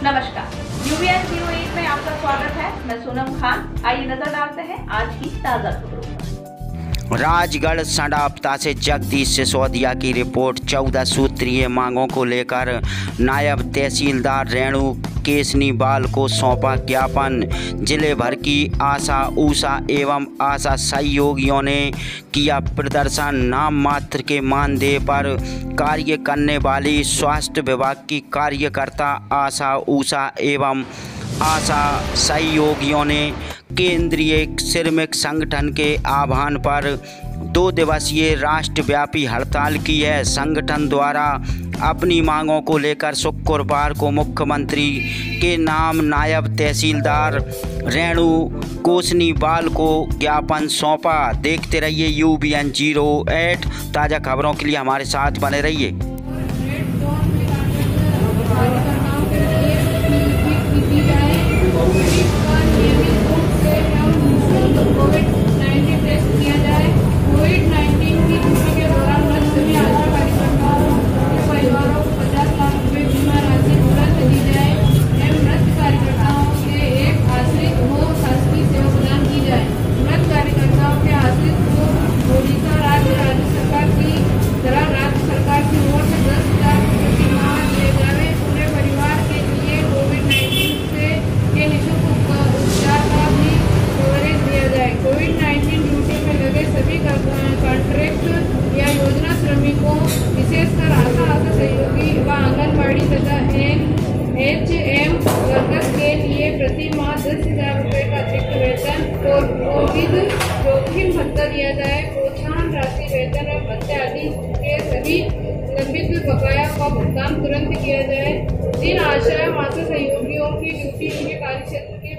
नमस्कार, UBN 08 में आपका स्वागत है। मैं सोनम खान। आइए नजर डालते हैं आज की ताजा खबरों पर। राजगढ़ संडापता से जगदीश सिसोदिया की रिपोर्ट। 14 सूत्रीय मांगों को लेकर नायब तहसीलदार रेणु केसनीवाल को सौंपा ज्ञापन। जिले भर की आशा ऊषा एवं आशा सहयोगियों ने किया प्रदर्शन। नाम मात्र के मानदेय पर कार्य करने वाली स्वास्थ्य विभाग की कार्यकर्ता आशा ऊषा एवं आशा सहयोगियों ने केंद्रीय श्रमिक संगठन के आह्वान पर 2 दिवसीय राष्ट्रव्यापी हड़ताल की है। संगठन द्वारा अपनी मांगों को लेकर शुक्रवार को मुख्यमंत्री के नाम नायब तहसीलदार रेणु केसनीवाल को ज्ञापन सौंपा। देखते रहिए UBN 08। ताज़ा खबरों के लिए हमारे साथ बने रहिए। विशेषकर आशा सहयोगी व आंगनबाड़ी तथा HM वर्कर्स के लिए प्रति माह 10,000 रुपये का अतिरिक्त वेतन और कोविड जोखिम भत्ता दिया जाए। प्रोत्साहन राशि, वेतन और भत्ते आदि के सभी लंबित बकाया का भुगतान तुरंत किया जाए। जिन आशा मात्र सहयोगियों की ड्यूटी उनके कार्यक्षेत्र के